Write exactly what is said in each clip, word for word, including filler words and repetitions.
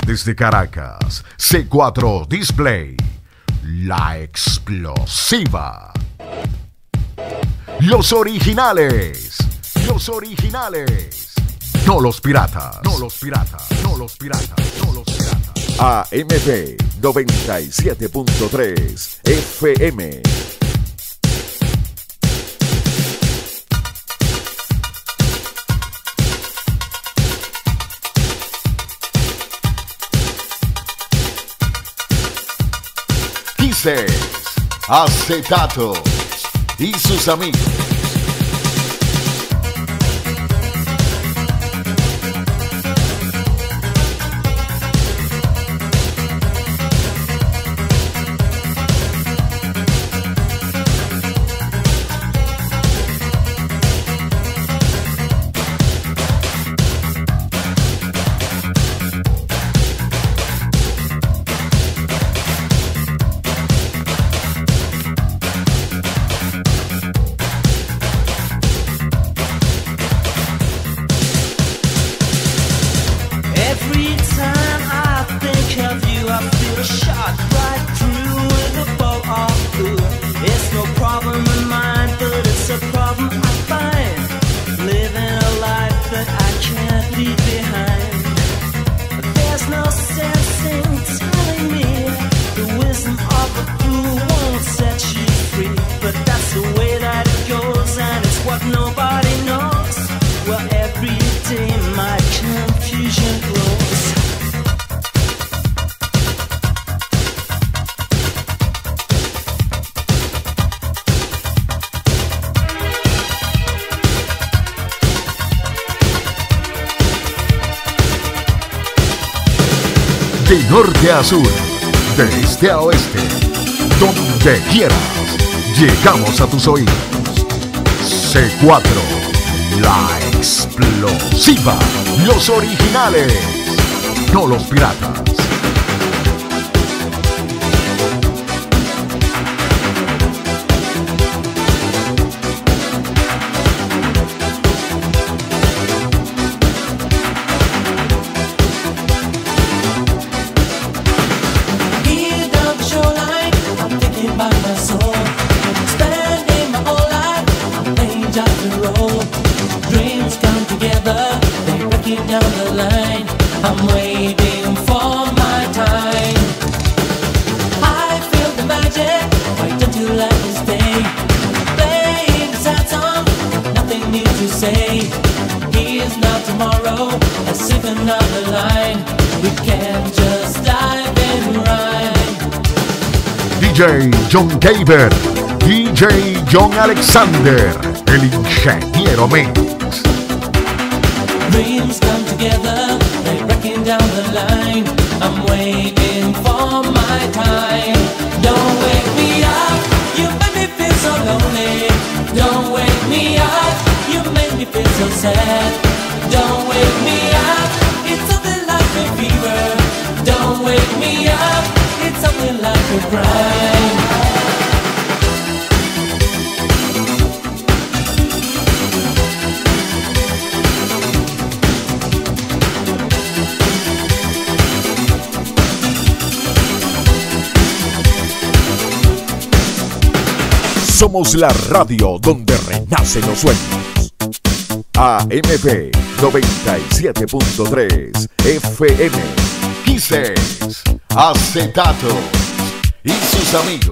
Desde Caracas, C cuatro Display, la explosiva. Los originales, los originales. No los piratas, no los piratas, no los piratas, no los piratas. A M B noventa y siete punto tres F M. Kisses, Acetato y sus amigos. De norte a sur, de este a oeste, donde quieras, llegamos a tus oídos. C cuatro, la explosiva, los originales, no los piratas. I'm waiting for my time. I feel the magic. Why don't you let me stay? Playing the sad song, nothing new to say. Here's not tomorrow. Let's sing another line. We can just dive in rhyme. D J John Gaber, D J John Alexander, el ingeniero Mix. Dreams come together, they're breaking down the line. I'm waiting for my time. Don't wake me up, you make me feel so lonely. Don't wake me up, you make me feel so sad. Don't wake me up, it's something like a fever. Don't wake me up, it's something like a crime. Somos la radio donde renacen los sueños. A M B noventa y siete punto tres F M. Kisses, Acetato y sus amigos.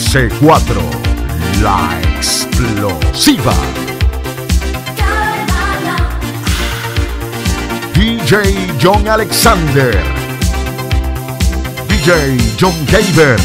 C cuatro, la explosiva. D J John Alexander, D J John Gaber.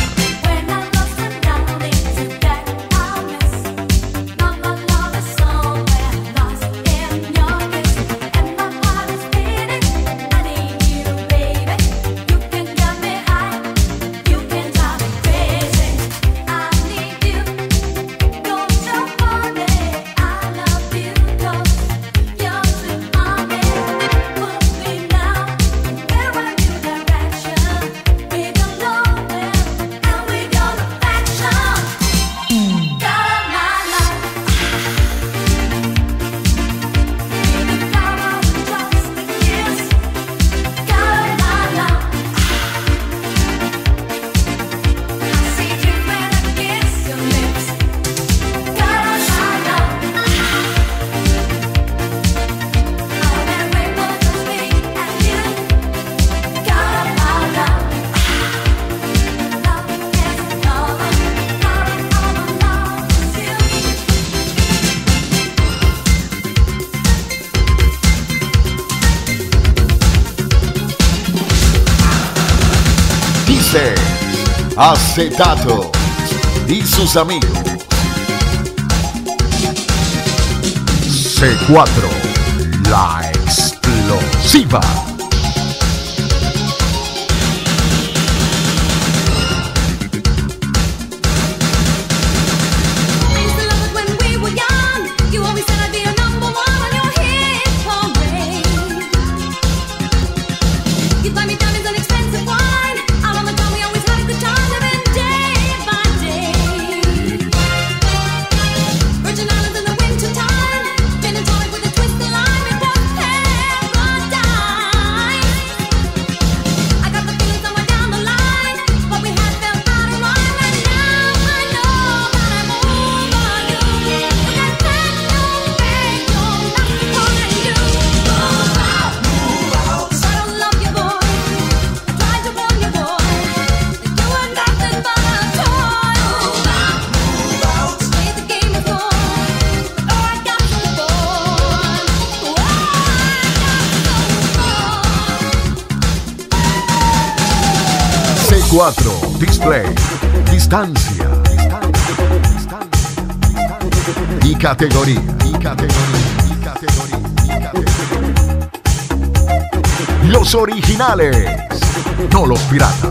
Acetato y sus amigos. C cuatro, la explosiva. cuatro, display, distancia, distancia, distancia, y categoría, y categoría, y categoría, y categoría. Los originales, no los piratas.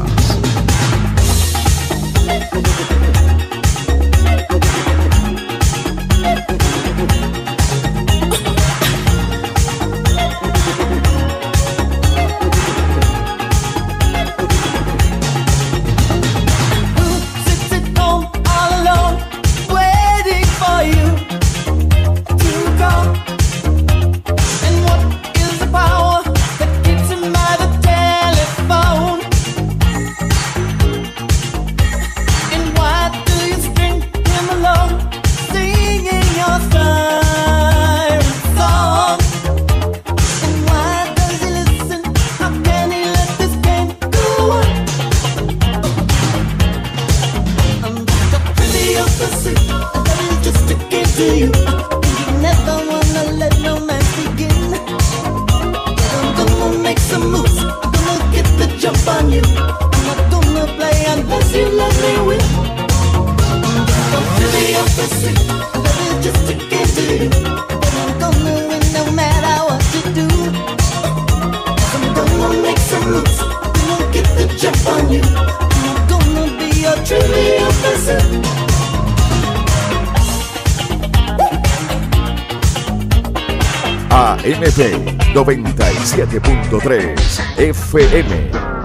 A M F noventa y siete punto tres F M